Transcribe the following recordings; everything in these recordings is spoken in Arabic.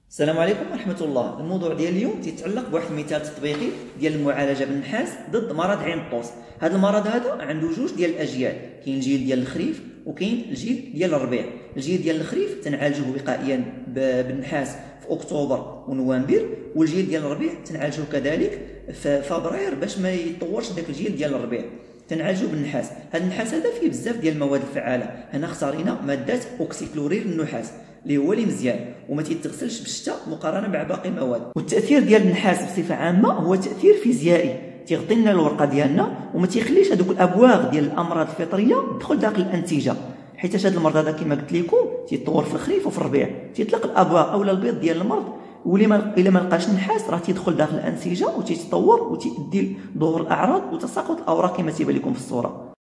السلام عليكم ورحمة الله. الموضوع ديال اليوم تيتعلق بواحد المثال تطبيقي ديال المعالجة بالنحاس ضد مرض عين الطوس. هذا المرض عنده جوج ديال الأجيال، كاين الجيل ديال الخريف وكاين الجيل ديال الربيع. الجيل ديال الخريف تنعالجوه وقائيا بالنحاس في أكتوبر ونوفمبر، والجيل ديال الربيع تنعالجوه كذلك في فبراير باش ما يطورش داك الجيل ديال الربيع. تنعالجوه بالنحاس. هذا النحاس فيه بزاف ديال المواد الفعالة. هنا اختارينا مادة أوكسيكلورير النحاس اللي هو اللي مزيان وما تيتغسلش بالشتاء مقارنه مع باقي المواد. والتاثير ديال النحاس بصفه عامه هو تاثير فيزيائي، تيغطي لنا الورقه ديالنا وما تيخليش هذوك الابواغ ديال الامراض الفطريه تدخل داخل الانسجه، حيت هذا المرض هذا كما قلت لكم تيتطور في الخريف وفي الربيع، تيطلق الابواغ اولا البيض ديال المرض، الا ما لقاش النحاس راه تيدخل داخل الانسجه وتيتطور وتؤدي لظهور الاعراض وتساقط الاوراق كما تيبان لكم في الصوره.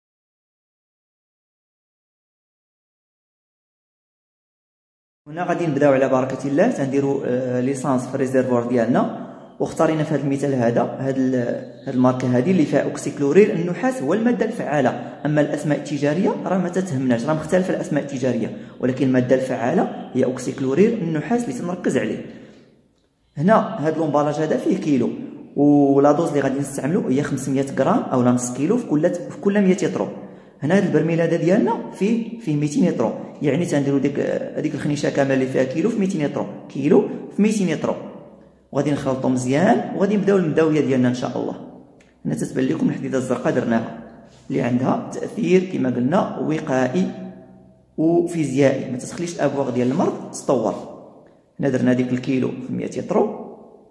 هنا غادي نبداو على بركه الله، تنديروا ليسانس في الريزيرفوار ديالنا، واختارينا في هذا المثال هذا الماركه هذه اللي فيها اوكسيكلورير النحاس هو الماده الفعاله. اما الاسماء التجاريه راه ما تتهمناش، راه مختلفه الاسماء التجاريه، ولكن الماده الفعاله هي اوكسيكلورير النحاس اللي تنركز عليه. هنا هذا لومبالاج هذا فيه كيلو، ولا دوز اللي غادي نستعملو هي 500 غرام او نص كيلو في كل 100 يترو. هنا هذا البرميل هذا ديالنا فيه 200 يترو، يعني تنديروا هذيك الخنيشه كامله اللي فيها كيلو في 200 يترو، كيلو في 200 يترو، وغادي نخلطو مزيان وغادي نبداو المداويه ديالنا ان شاء الله. هنا تتبان لكم الحديده الزرقاء درناها اللي عندها تاثير كما قلنا وقائي وفيزيائي، ما تخليش الابواغ ديال المرض تطور. هنا درنا ديك الكيلو في 100 يترو،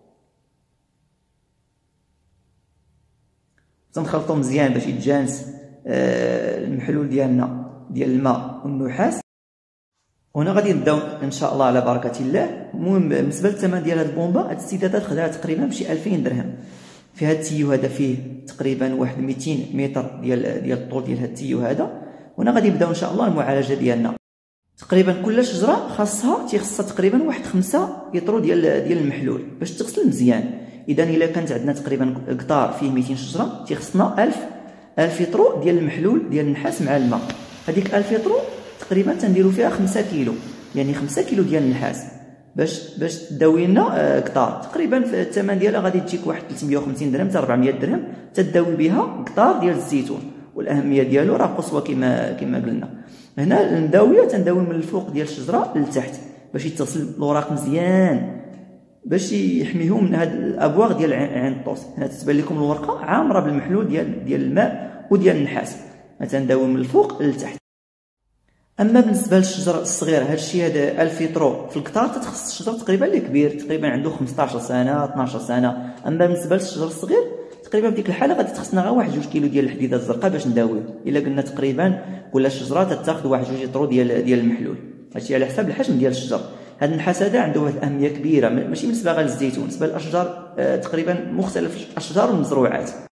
تنخلطو مزيان باش يتجانس المحلول ديالنا ديال الماء والنحاس. وهنا غادي نبداو ان شاء الله على بركه الله. المهم بالنسبه للثمن ديال هاد البومبا، هاد السيده خداها تقريبا بشي 2000 درهم. في هاد التيو هذا فيه تقريبا واحد 200 متر ديال الطول ديال هاد التيو هذا. وهنا غادي نبداو ان شاء الله المعالجه ديالنا. تقريبا كل شجره خاصها تقريبا واحد 5 يطرو ديال المحلول باش تغسل مزيان. اذا الا كانت عندنا تقريبا قطار فيه 200 شجره تيخصنا 1000 يطرو ديال المحلول ديال النحاس مع الماء. هذيك 1000 يطرو تقريبا تنديروا فيها 5 كيلو، يعني 5 كيلو ديال النحاس باش تداوي لنا قطار. تقريبا في الثمن ديالها غادي تجيك واحد 350 درهم حتى 400 درهم تداوي بها قطار ديال الزيتون. والاهميه ديالو راه قصوى كما قلنا. هنا المداويه تنداوي من الفوق ديال الشجره للتحت باش يتصل الاوراق مزيان باش يحميهم من هاد الابواغ ديال عين الطوس. هنا تتبان لكم الورقه عامره بالمحلول ديال الماء وديال النحاس. تنداوي من الفوق للتحت. اما بالنسبه للشجر الصغير هذا الشيء هذا 1000 يطرو في القطار تتخص الشجر تقريبا اللي كبير، تقريبا عنده 15 سنه 12 سنه. اما بالنسبه للشجر الصغير تقريبا في ديك الحاله غادي تخصنا غير 1 2 كيلو ديال الحديده الزرقاء باش نداويو. الا قلنا تقريبا كل شجره تتاخذ 1 2 يطرو ديال المحلول، هادشي على حساب الحجم ديال الشجر. هذا النحاس هذا عنده واحد الاهميه كبيره، ماشي بالنسبه غير للزيتون، بالنسبه للاشجار تقريبا مختلف الاشجار والمزروعات.